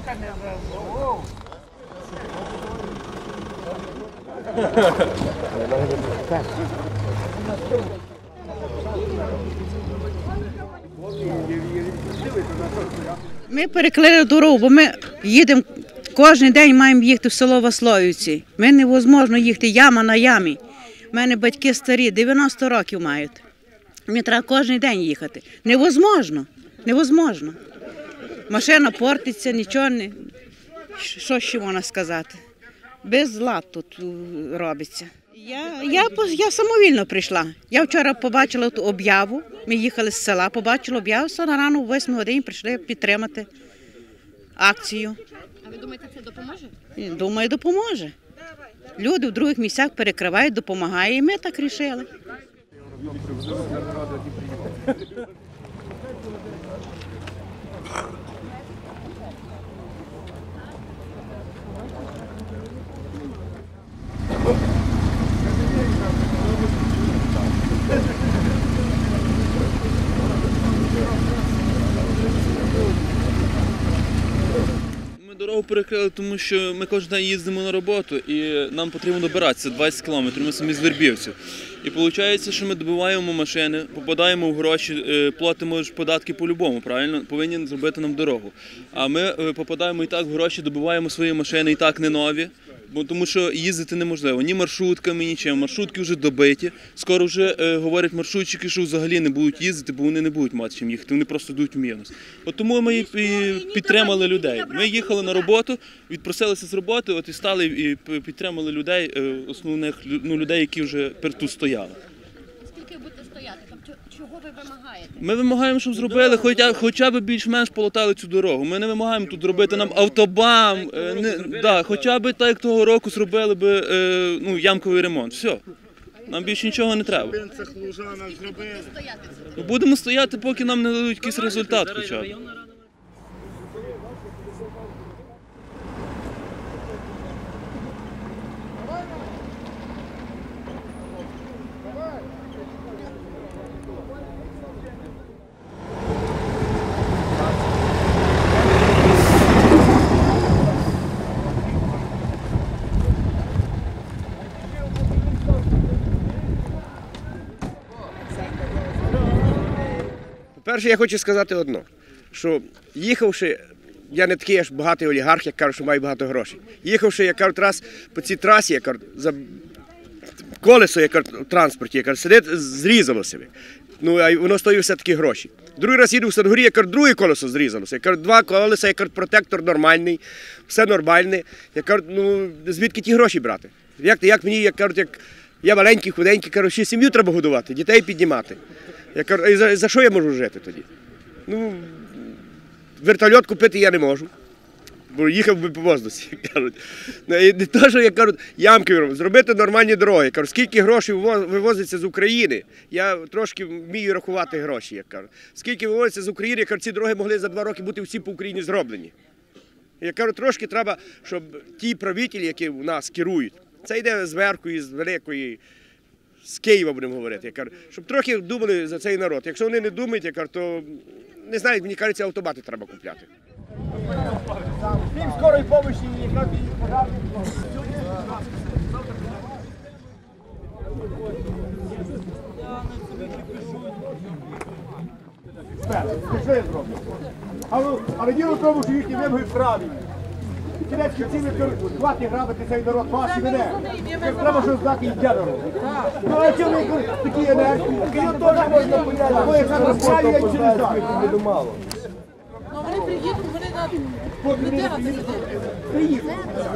Ми перекрили дорогу, бо ми їдемо, кожен день маємо їхати в село Васловівці. Ми невозможно їхати яма на ямі. У мене батьки старі, 90 років мають. Мені треба кожен день їхати. Невозможно, невозможно. Машина портиться, нічого не... Що ще можна сказати? Безлад тут робиться. Я самовільно прийшла. Я вчора побачила ту об'яву, ми їхали з села, побачила об'яву, на рано в 8 годині прийшли підтримати акцію. А ви думаєте, це допоможе? Думаю, допоможе. Люди в других місцях перекривають, допомагає, і ми так вирішили. Ми дорогу перекрили, тому що ми кожен день їздимо на роботу і нам потрібно добиратися 20 кілометрів, ми самі з Вербівців. І виходить, що ми добиваємо машини, попадаємо в гроші, платимо ж податки по-любому, правильно? Повинні зробити нам дорогу. А ми попадаємо і так в гроші, добиваємо свої машини і так не нові. Тому що їздити неможливо, ні маршрутками, нічим. Маршрутки вже добиті. Скоро вже говорять маршрутчики, що взагалі не будуть їздити, бо вони не будуть мати чим їхати, вони просто йдуть в мінус. От тому ми і підтримали людей. Ми їхали на роботу, відпросилися з роботи, от і стали і підтримали людей, основних людей, які вже тут стояли. Скільки будете стояти? Чого ви вимагаєте? Ми вимагаємо, щоб зробили хоча б більш-менш полатали цю дорогу. Ми не вимагаємо тут робити нам автобам, хоча б так, як того року зробили б ямковий ремонт. Все. Нам більше нічого не треба. Будемо стояти, поки нам не дадуть якийсь результат хоча б. Перше, я хочу сказати одно, що їхавши, я не такий аж багатий олігарх, як кажуть, що маю багато грошей. Їхавши, я кажу, раз по цій трасі, я кажу, за колесо, я кажу, в транспорті, я кажу, сидить, зрізалося. Ну, а воно стоїть все-таки гроші. Другий раз їду в Садгорі, я кажу, друге колесо зрізалося. Я кажу, два колеса, я кажу, протектор нормальний, все нормальне. Я кажу, ну, звідки ті гроші брати? Як мені, як кажуть, як я маленький, худенький, кажу, ще сім'ю треба годувати, дітей піднімати. Я кажу, а за що я можу жити тоді? Ну, вертольот купити я не можу, бо їхав би по воздусі, кажуть. Не те, що, я кажу, ямки зробити нормальні дороги. Я кажу, скільки грошей вивозиться з України, я трошки вмію рахувати гроші, я кажу. Скільки вивозиться з України, я кажу, ці дороги могли за 2 роки бути всі по Україні зроблені. Я кажу, трошки треба, щоб ті правителі, які в нас керують, це йде зверху, із великої, з Києва будемо говорити, я кажу, щоб трохи думали за цей народ. Якщо вони не думають, я кажу, то, не знаю, мені кажеться, автомати треба купляти. Всім скорої допомоги, яка пожарна. Що я зроблю? Але діло в тому, що їхні вимоги правильні. Кінецькі ціни платні грабити цей народ, вас і мене. Треба щось знати і йде дорогу. Ну, а чому ви такі енергії? Його теж можна поняти. Бо я зараз розпаю, я через так. Ну, вони приїдуть, вони на людина сидить.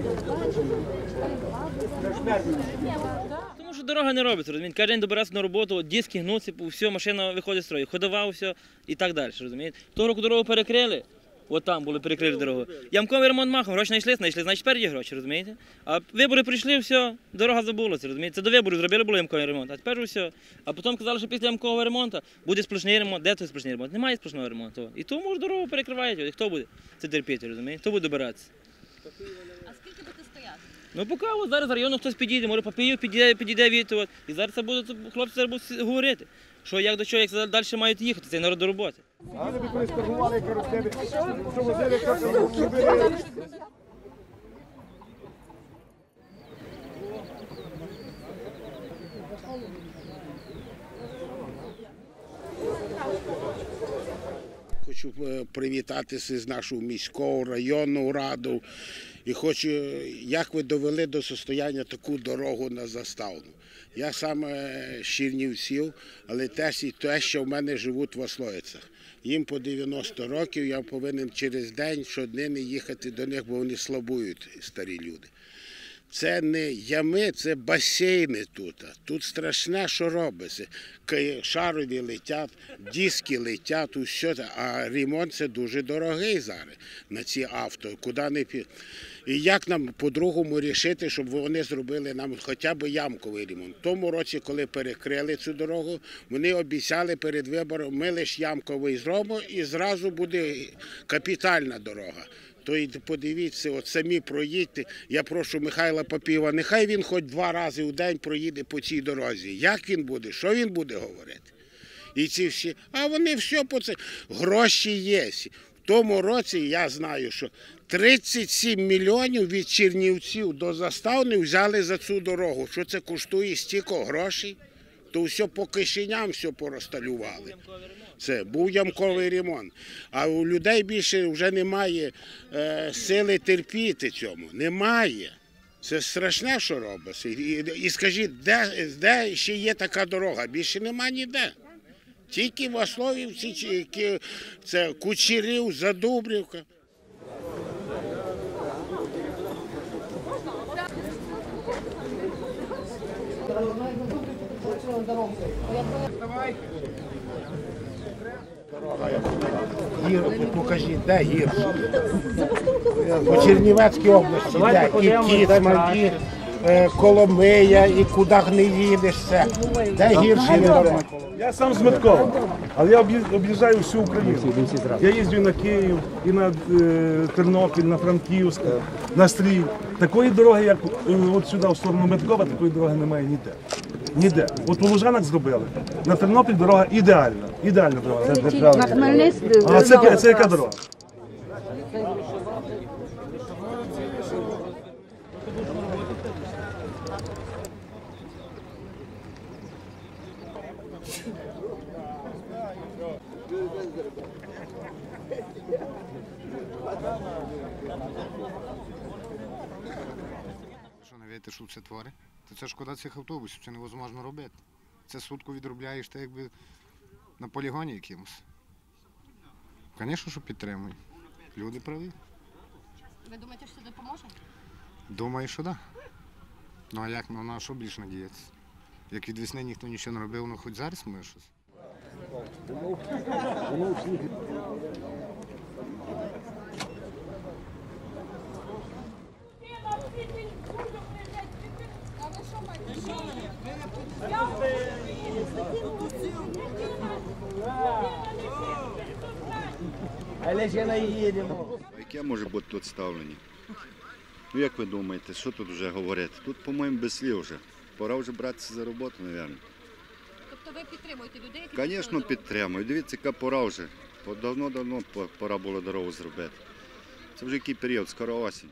Тому що дорога не робиться, розумієте? Кожен день добиратися на роботу, диски гнуться, все, машина виходить з строю, ходова, все і так далі, розумієте? Того року дорогу перекрили, от там були перекрили дорогу. Ямковий ремонт махом, гроші знайшли, значить тепер є гроші, розумієте? А вибори прийшли, все, дорога забулася, розумієте? Це до виборів зробили, було ямковий ремонт, а тепер все. А потім казали, що після ямкового ремонту буде сплошний ремонт. Де той сплошний ремонт? Немає сплошного ремонту. І тому ж дорогу перекривають. І хто буде це терпіти, розумієте? Хто буде добиратися? А скільки будете стояти? Ну поки от зараз з району хтось підійде, може Папіїв підійде від, і зараз це буде, хлопці зараз будуть говорити, що як до чого, як далі мають їхати, цей народ до роботи. Сиділи би колись торгували, я кажу, в тебе, що возили, кажу, робили. Хочу привітатися з нашою міською районною радою і хочу, як ви довели до состояння таку дорогу на Заставну. Я саме з Чернівців, але теж і те, що в мене живуть в Ослоїцях. Їм по 90 років, я повинен через день щодня їхати до них, бо вони слабують, старі люди. Це не ями, це басейни тут. Тут страшне, що робиться. Шарові летять, диски летять, усе. А ремонт це дуже дорогий зараз на ці авто. Куди не під... І як нам по-другому рішити, щоб вони зробили нам хоча б ямковий ремонт? В тому році, коли перекрили цю дорогу, вони обіцяли перед вибором, ми лише ямковий зробимо і зразу буде капітальна дорога. То і подивіться, от самі проїдьте. Я прошу Михайла Папієва, нехай він хоч 2 рази у день проїде по цій дорозі. Як він буде? Що він буде говорити? І ці всі, а вони все по це. Гроші є. В тому році я знаю, що 37 мільйонів від Чернівців до Заставни взяли за цю дорогу. Що це коштує стільки грошей? То все по кишеням все порозсталювали. Це був ямковий ремонт. А у людей більше вже немає сили терпіти цьому. Немає. Це страшне, що робиться. І скажіть, де ще є така дорога? Більше нема ніде. Тільки в Ословівці, це Кучерів, Задубрівка. Покажіть, де гірше? У Чернівецькій області, де? Кіт, Смаді, Коломия, і куди не їдеш, все. Де гірше дорога? Я сам з Меткова, але я об'їжджаю всю Україну. Я їздю на Київ, і на Тернопіль, на Франківськ, на Стрій. Такої дороги, як от сюди, в сторону Меткова, такої дороги немає ніде. Ніде. От у Лужанах зробили. На Тернопіль дорога ідеальна. Ідеальна дорога. На Хмельницьк. А це яка дорога? Що не видите, що це творить? Це шкода цих автобусів, це невозможно робити. Це сутку відробляєш, так якби на полігоні якимось. Звісно, що підтримують. Люди праві. Ви думаєте, що це допоможе? Думаю, що так. Да. Ну а як, ну на що більше надіятися? Як від весни ніхто нічого не робив, ну хоч зараз ми щось. Але ж не їдемо. Яке може бути тут ставлення? Ну як ви думаєте, що тут вже говорити? Тут, по-моєму, без слів вже. Пора вже братися за роботу, мабуть. Тобто ви підтримуєте людей, які... Звісно, підтримую. Дивіться, яка пора вже. Давно пора було дорогу зробити. Це вже який період, скоро осінь.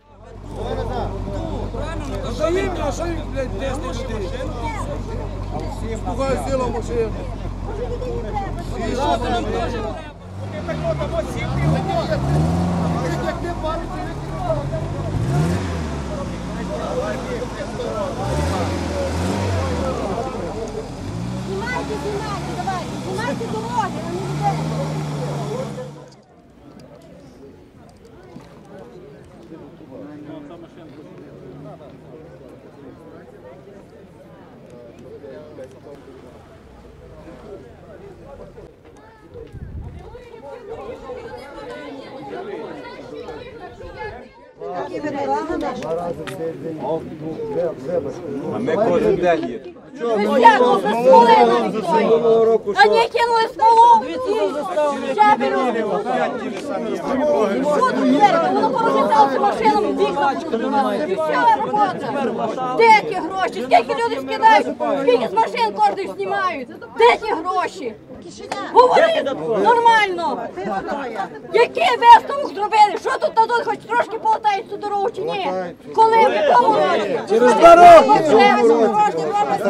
Знімайте, давайте, знімайте дороги, а не людей. А ми кожен день їдемо. А не кинули смолу і щеберу. Що тут зверху? Воно порозліталося машинами, вікна позабивали. І вся робота. Де ті гроші? Скільки люди скидають? Скільки з машин кожних знімають? Де ті гроші? Говори нормально. Який висновок зробили? Що тут дадуть? Хоч трошки полатають цю дорогу чи ні? Коли в якому році? Через 2 роки.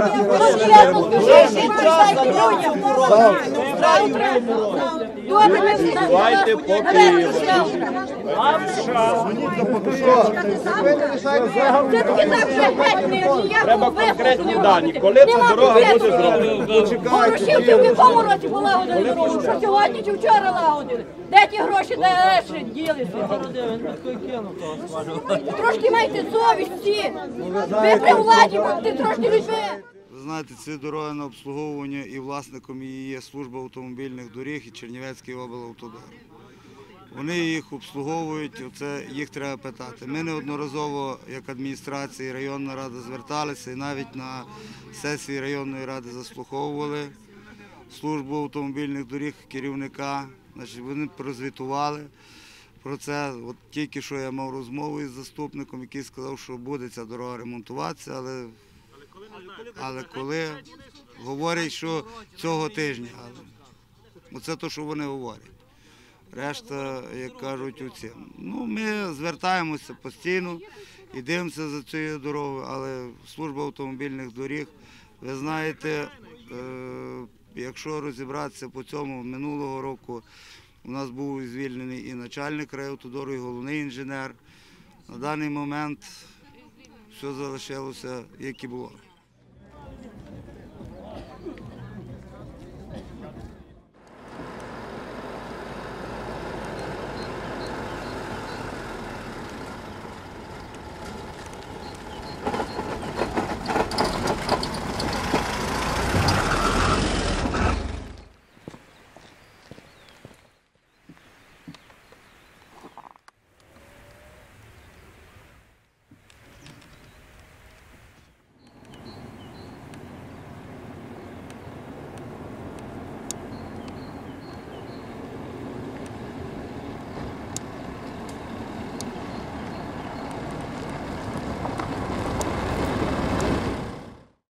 Давайте поки. Треба конкретні дані. Коли ця дорога буде зроблена? Грошівки в якому році полагодили дорогу? Що сьогодні чи вчора лагодили? Де ті гроші, де решті ділися? Трошки майте совість всі. Ви при владі, будьте трошки людьми. Ви знаєте, ці дороги на обслуговування і власником її є служба автомобільних доріг і Чернівецький облавтодор. Вони їх обслуговують, оце їх треба питати. Ми неодноразово, як адміністрація і районна рада, зверталися і навіть на сесії районної ради заслуховували службу автомобільних доріг, керівника. Значить, вони прозвітували про це. От тільки що я мав розмову із заступником, який сказав, що буде ця дорога ремонтуватися, але коли говорять, що цього тижня. Оце те, що вони говорять. Решта, як кажуть, оці. Ну, ми звертаємося постійно і дивимося за цією дорогою, але служба автомобільних доріг, ви знаєте, якщо розібратися по цьому, минулого року у нас був звільнений і начальник райавтодору, і головний інженер. На даний момент все залишилося, як і було.